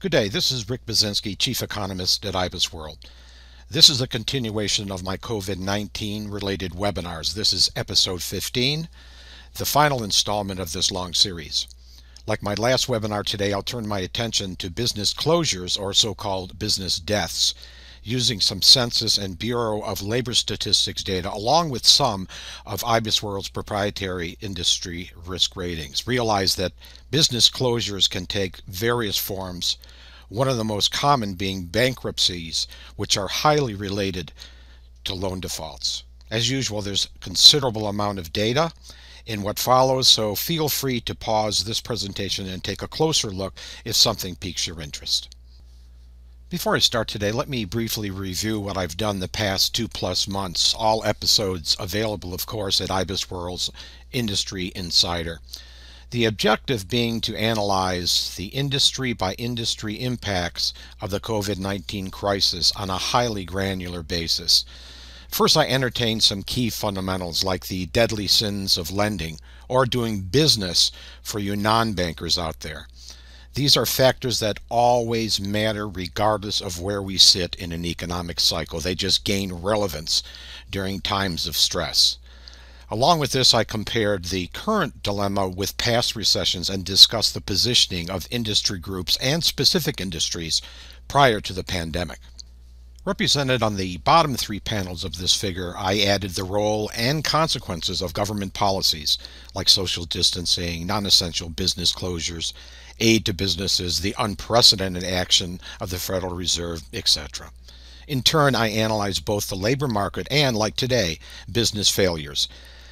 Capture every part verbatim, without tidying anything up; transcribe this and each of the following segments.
Good day, this is Rick Baczynski, Chief Economist at IBISWorld. This is a continuation of my COVID nineteen related webinars. This is episode fifteen, the final installment of this long series. Like my last webinar today, I'll turn my attention to business closures, or so-called business deaths, using some census and Bureau of Labor Statistics data, along with some of IBISWorld's proprietary industry risk ratings. Realize that business closures can take various forms, one of the most common being bankruptcies, which are highly related to loan defaults. As usual, there's a considerable amount of data in what follows, so feel free to pause this presentation and take a closer look if something piques your interest. Before I start today, let me briefly review what I've done the past two plus months, all episodes available, of course, at IBISWorld's Industry Insider. The objective being to analyze the industry by industry impacts of the COVID nineteen crisis on a highly granular basis. First, I entertain some key fundamentals like the deadly sins of lending or doing business for you non-bankers out there. These are factors that always matter regardless of where we sit in an economic cycle. They just gain relevance during times of stress. Along with this, I compared the current dilemma with past recessions and discussed the positioning of industry groups and specific industries prior to the pandemic. Represented on the bottom three panels of this figure, I added the role and consequences of government policies like social distancing, non-essential business closures, aid to businesses, the unprecedented action of the Federal Reserve, et cetera. In turn, I analyzed both the labor market and, like today, business failures.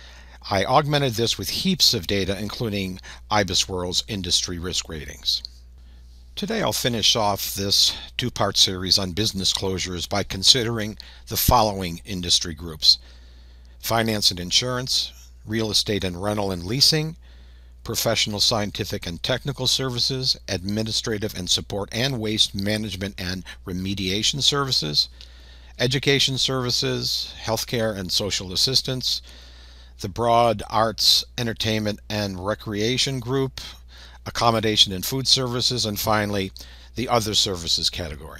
I augmented this with heaps of data, including IBISWorld's industry risk ratings. Today I'll finish off this two-part series on business closures by considering the following industry groups: finance and insurance, real estate and rental and leasing, professional scientific and technical services, administrative and support and waste management and remediation services, education services, healthcare and social assistance, the broad arts, entertainment and recreation group, accommodation and food services, and finally the other services category.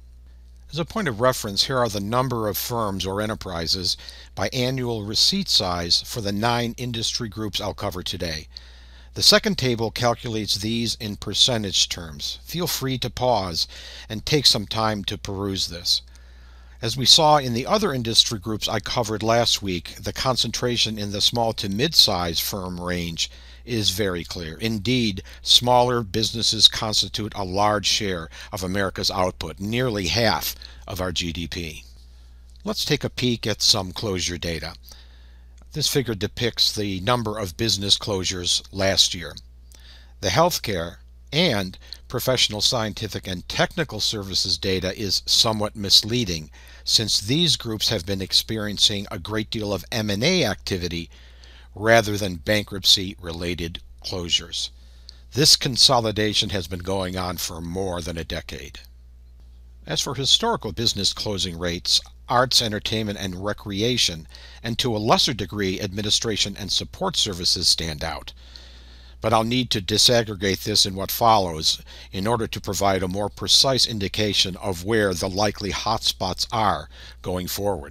As a point of reference, here are the number of firms or enterprises by annual receipt size for the nine industry groups I'll cover today. The second table calculates these in percentage terms. Feel free to pause and take some time to peruse this. As we saw in the other industry groups I covered last week, the concentration in the small to mid-size firm range is very clear. Indeed, smaller businesses constitute a large share of America's output, nearly half of our G D P. Let's take a peek at some closure data. This figure depicts the number of business closures last year. The healthcare and professional scientific and technical services data is somewhat misleading, since these groups have been experiencing a great deal of M and A activity rather than bankruptcy-related closures. This consolidation has been going on for more than a decade. As for historical business closing rates, arts, entertainment, and recreation, and to a lesser degree administration and support services, stand out. But I'll need to disaggregate this in what follows in order to provide a more precise indication of where the likely hotspots are going forward.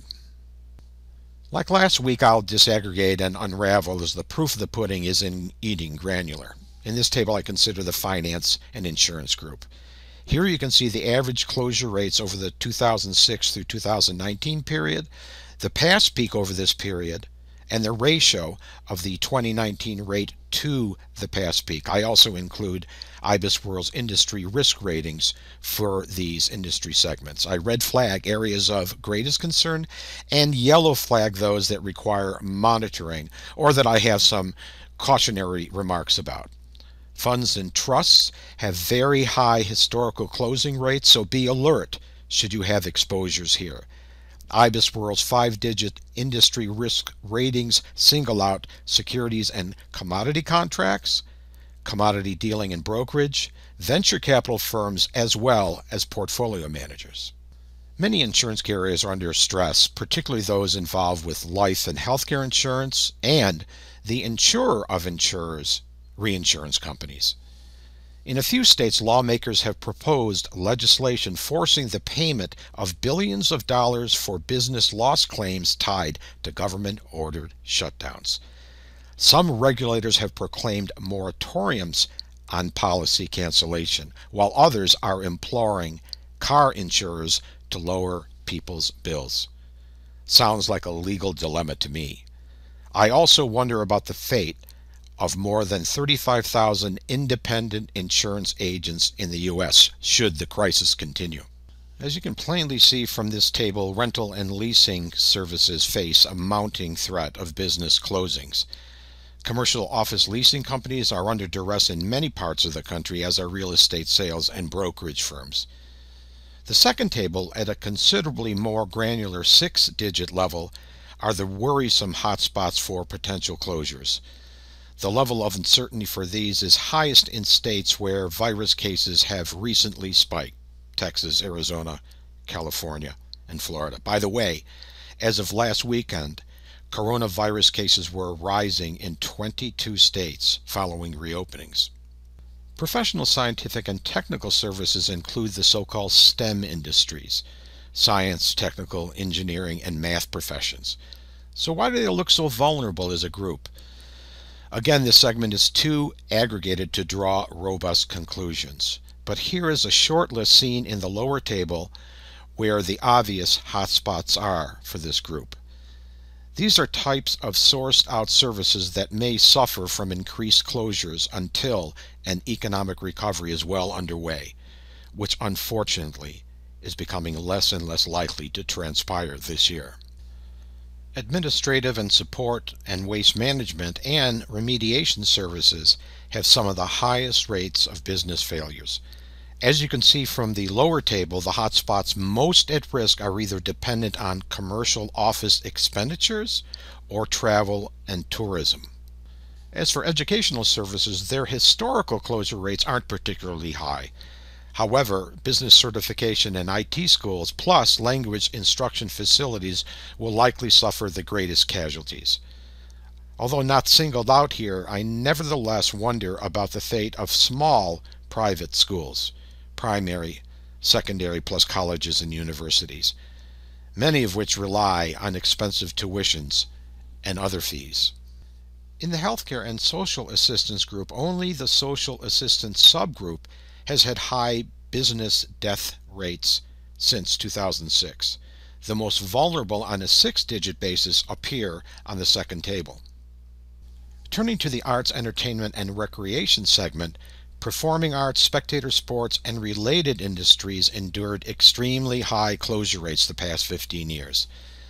Like last week, I'll disaggregate and unravel as the proof of the pudding is in eating granular. In this table, I consider the finance and insurance group. Here you can see the average closure rates over the two thousand six through two thousand nineteen period, the past peak over this period, and the ratio of the twenty nineteen rate to the past peak. I also include IBISWorld's industry risk ratings for these industry segments. I red flag areas of greatest concern and yellow flag those that require monitoring or that I have some cautionary remarks about. Funds and trusts have very high historical closing rates, so be alert should you have exposures here. IBISWorld's five-digit industry risk ratings single out securities and commodity contracts, commodity dealing and brokerage, venture capital firms, as well as portfolio managers. Many insurance carriers are under stress, particularly those involved with life and healthcare insurance and the insurer of insurers, reinsurance companies. In a few states, lawmakers have proposed legislation forcing the payment of billions of dollars for business loss claims tied to government-ordered shutdowns. Some regulators have proclaimed moratoriums on policy cancellation, while others are imploring car insurers to lower people's bills. Sounds like a legal dilemma to me. I also wonder about the fate of more than thirty-five thousand independent insurance agents in the U S should the crisis continue. As you can plainly see from this table, rental and leasing services face a mounting threat of business closings. Commercial office leasing companies are under duress in many parts of the country, as are real estate sales and brokerage firms. The second table, at a considerably more granular six-digit level, are the worrisome hotspots for potential closures. The level of uncertainty for these is highest in states where virus cases have recently spiked: Texas, Arizona, California, and Florida. By the way, as of last weekend, coronavirus cases were rising in twenty-two states following reopenings. Professional scientific and technical services include the so-called STEM industries: science, technical, engineering, and math professions. So why do they look so vulnerable as a group? Again, this segment is too aggregated to draw robust conclusions. But here is a short list seen in the lower table where the obvious hotspots are for this group. These are types of sourced out services that may suffer from increased closures until an economic recovery is well underway, which unfortunately is becoming less and less likely to transpire this year. Administrative and support and waste management and remediation services have some of the highest rates of business failures. As you can see from the lower table, the hotspots most at risk are either dependent on commercial office expenditures or travel and tourism. As for educational services, their historical closure rates aren't particularly high. However, business certification and I T schools plus language instruction facilities will likely suffer the greatest casualties. Although not singled out here, I nevertheless wonder about the fate of small private schools, primary, secondary, plus colleges and universities, many of which rely on expensive tuitions and other fees. In the healthcare and social assistance group, only the social assistance subgroup has had high business death rates since two thousand six. The most vulnerable on a six-digit basis appear on the second table. Turning to the arts, entertainment, and recreation segment, performing arts, spectator sports, and related industries endured extremely high closure rates the past fifteen years.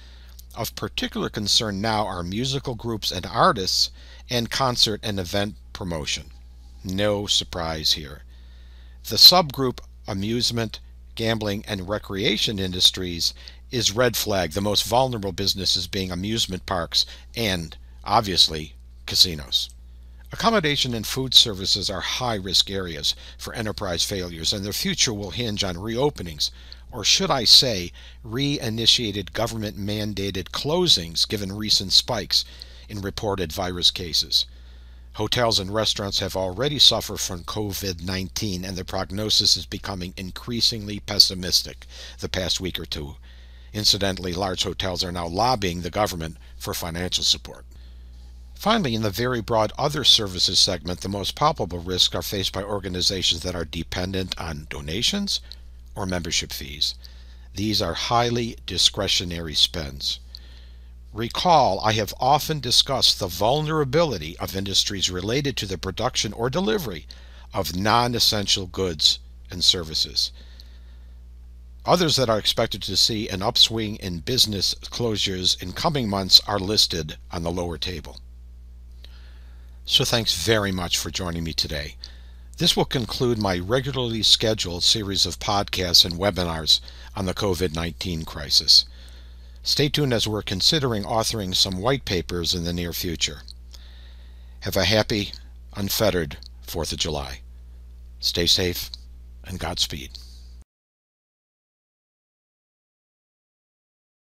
Of particular concern now are musical groups and artists and concert and event promotion. No surprise here. The subgroup amusement, gambling, and recreation industries is red flag, the most vulnerable businesses being amusement parks and, obviously, casinos. Accommodation and food services are high-risk areas for enterprise failures, and their future will hinge on reopenings, or should I say, reinitiated government-mandated closings given recent spikes in reported virus cases. Hotels and restaurants have already suffered from COVID nineteen, and the prognosis is becoming increasingly pessimistic the past week or two. Incidentally, large hotels are now lobbying the government for financial support. Finally, in the very broad other services segment, the most palpable risks are faced by organizations that are dependent on donations or membership fees. These are highly discretionary spends. Recall, I have often discussed the vulnerability of industries related to the production or delivery of non-essential goods and services. Others that are expected to see an upswing in business closures in coming months are listed on the lower table. So thanks very much for joining me today. This will conclude my regularly scheduled series of podcasts and webinars on the COVID nineteen crisis. Stay tuned as we're considering authoring some white papers in the near future. Have a happy, unfettered fourth of July. Stay safe and Godspeed.